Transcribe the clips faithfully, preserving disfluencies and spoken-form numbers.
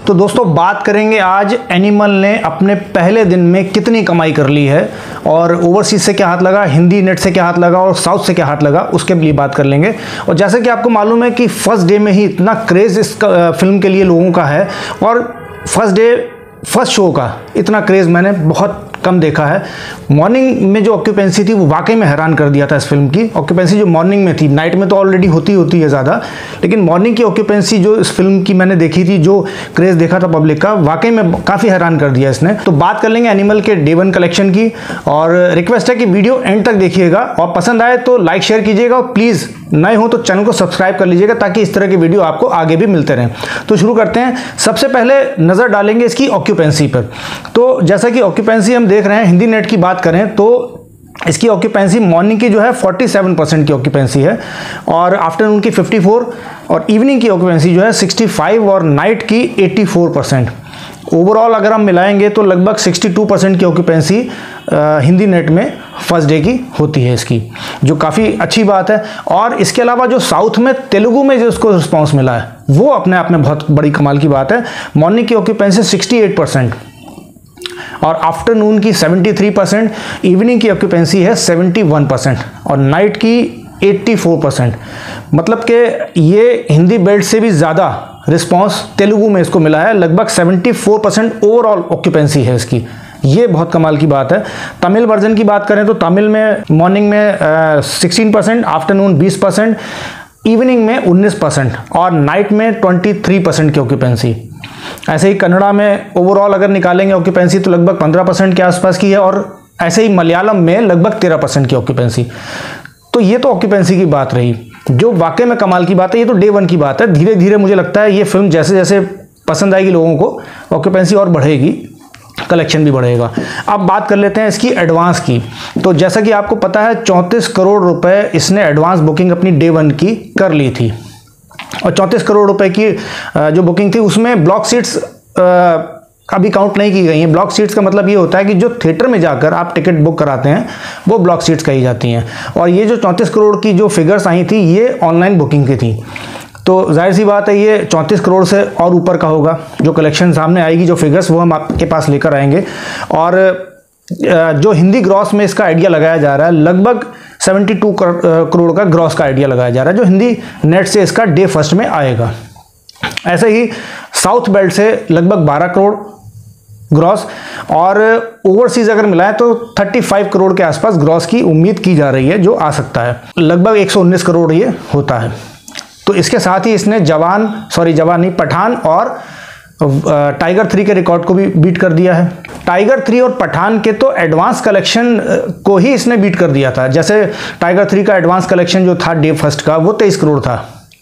तो दोस्तों बात करेंगे आज एनिमल ने अपने पहले दिन में कितनी कमाई कर ली है और ओवरसीज से क्या हाथ लगा, हिंदी नेट से क्या हाथ लगा और साउथ से क्या हाथ लगा, उसके लिए बात कर लेंगे। और जैसे कि आपको मालूम है कि फर्स्ट डे में ही इतना क्रेज़ इस फिल्म के लिए लोगों का है और फर्स्ट डे फर्स्ट शो का इतना क्रेज़ मैंने बहुत कम देखा है। मॉर्निंग में जो ऑक्यूपेंसी थी वो वाकई में हैरान कर दिया था। इस फिल्म की ऑक्यूपेंसी जो मॉर्निंग में थी, नाइट में तो ऑलरेडी होती होती है ज़्यादा, लेकिन मॉर्निंग की ऑक्यूपेंसी जो इस फिल्म की मैंने देखी थी, जो क्रेज़ देखा था पब्लिक का, वाकई में काफ़ी हैरान कर दिया इसने। तो बात कर लेंगे एनिमल के डे वन कलेक्शन की और रिक्वेस्ट है कि वीडियो एंड तक देखिएगा और पसंद आए तो लाइक शेयर कीजिएगा और प्लीज़ नए हो तो चैनल को सब्सक्राइब कर लीजिएगा ताकि इस तरह के वीडियो आपको आगे भी मिलते रहें। तो शुरू करते हैं। सबसे पहले नज़र डालेंगे इसकी ऑक्यूपेंसी पर। तो जैसा कि ऑक्यूपेंसी हम देख रहे हैं, हिंदी नेट की बात करें तो इसकी ऑक्यूपेंसी मॉर्निंग की जो है सैंतालीस परसेंट की ऑक्यूपेंसी है और आफ्टरनून की चौवन और इवनिंग की ऑक्यूपेंसी जो है पैंसठ और नाइट की चौरासी परसेंट। ओवरऑल अगर हम मिलाएंगे तो लगभग बासठ परसेंट की ऑक्यूपेंसी हिंदी नेट में फर्स्ट डे की होती है इसकी, जो काफ़ी अच्छी बात है। और इसके अलावा जो साउथ में तेलुगु में जो उसको रिस्पांस मिला है वो अपने आप में बहुत बड़ी कमाल की बात है। मॉर्निंग की ऑक्यूपेंसी अड़सठ परसेंट और आफ्टरनून की तिहत्तर परसेंट, इवनिंग की ऑक्यूपेंसी है इकहत्तर परसेंट और नाइट की चौरासी परसेंट। मतलब कि ये हिंदी बेल्ट से भी ज़्यादा रिस्पांस तेलुगु में इसको मिला है। लगभग चौहत्तर परसेंट ओवरऑल ऑक्यूपेंसी है इसकी, ये बहुत कमाल की बात है। तमिल वर्जन की बात करें तो तमिल में मॉर्निंग में सोलह परसेंट, आफ्टरनून बीस परसेंट, इवनिंग में उन्नीस परसेंट और नाइट में तेईस परसेंट की ऑक्यूपेंसी। ऐसे ही कन्नड़ा में ओवरऑल अगर निकालेंगे ऑक्यूपेंसी तो लगभग पंद्रह परसेंट के आसपास की है और ऐसे ही मलयालम में लगभग तेरह परसेंट की ऑक्यूपेंसी। तो ये तो ऑक्यूपेंसी की बात रही, जो वाकई में कमाल की बात है। ये तो डे वन की बात है। धीरे धीरे मुझे लगता है ये फिल्म जैसे जैसे पसंद आएगी लोगों को, ऑक्यूपेंसी और बढ़ेगी, कलेक्शन भी बढ़ेगा। अब बात कर लेते हैं इसकी एडवांस की। तो जैसा कि आपको पता है चौंतीस करोड़ रुपए इसने एडवांस बुकिंग अपनी डे वन की कर ली थी और चौंतीस करोड़ रुपए की जो बुकिंग थी उसमें ब्लॉक सीट्स अभी काउंट नहीं की गई हैं। ब्लॉक सीट्स का मतलब ये होता है कि जो थिएटर में जाकर आप टिकट बुक कराते हैं वो ब्लॉक सीट्स कही जाती हैं। और ये जो चौंतीस करोड़ की जो फिगर्स आई थी ये ऑनलाइन बुकिंग की थी, तो जाहिर सी बात है ये चौंतीस करोड़ से और ऊपर का होगा। जो कलेक्शन सामने आएगी, जो फिगर्स, वो हम आपके पास लेकर आएंगे। और जो हिंदी ग्रॉस में इसका आइडिया लगाया जा रहा है, लगभग बहत्तर करोड़ का ग्रॉस का आइडिया लगाया जा रहा है जो हिंदी नेट से इसका डे फर्स्ट में आएगा। ऐसे ही साउथ बेल्ट से लगभग बारह करोड़ ग्रॉस और ओवरसीज अगर मिलाएं तो पैंतीस करोड़ के आसपास ग्रॉस की उम्मीद की जा रही है, जो आ सकता है। लगभग एक सौ उन्नीस करोड़ ये होता है। तो इसके साथ ही इसने जवान सॉरी जवान नहीं पठान और टाइगर थ्री के रिकॉर्ड को भी बीट कर दिया है। टाइगर थ्री और पठान के तो एडवांस कलेक्शन को ही इसने बीट कर दिया था। जैसे टाइगर थ्री का एडवांस कलेक्शन जो था डे फर्स्ट का वो तेईस करोड़ था,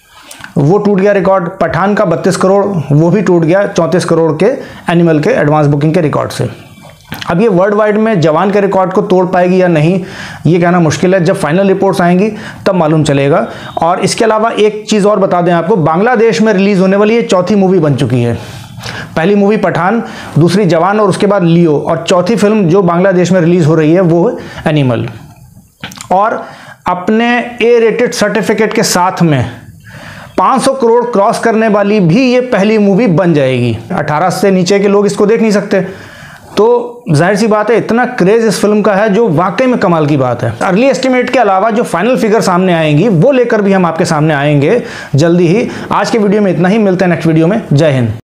वो टूट गया रिकॉर्ड। पठान का बत्तीस करोड़, वो भी टूट गया चौंतीस करोड़ के एनिमल के एडवांस बुकिंग के रिकॉर्ड से। अब ये वर्ल्ड वाइड में जवान के रिकॉर्ड को तोड़ पाएगी या नहीं, ये कहना मुश्किल है। जब फाइनल रिपोर्ट्स आएंगी तब मालूम चलेगा। और इसके अलावा एक चीज़ और बता दें आपको, बांग्लादेश में रिलीज़ होने वाली ये चौथी मूवी बन चुकी है। पहली मूवी पठान, दूसरी जवान और उसके बाद लियो, और चौथी फिल्म जो बांग्लादेश में रिलीज़ हो रही है वो है एनिमल। और अपने ए रेटेड सर्टिफिकेट के साथ में पाँच सौ करोड़ क्रॉस करने वाली भी ये पहली मूवी बन जाएगी। अठारह से नीचे के लोग इसको देख नहीं सकते, तो जाहिर सी बात है इतना क्रेज इस फिल्म का है जो वाकई में कमाल की बात है। अर्ली एस्टिमेट के अलावा जो फाइनल फिगर सामने आएंगी वो लेकर भी हम आपके सामने आएंगे जल्दी ही। आज के वीडियो में इतना ही, मिलते हैं नेक्स्ट वीडियो में। जय हिंद।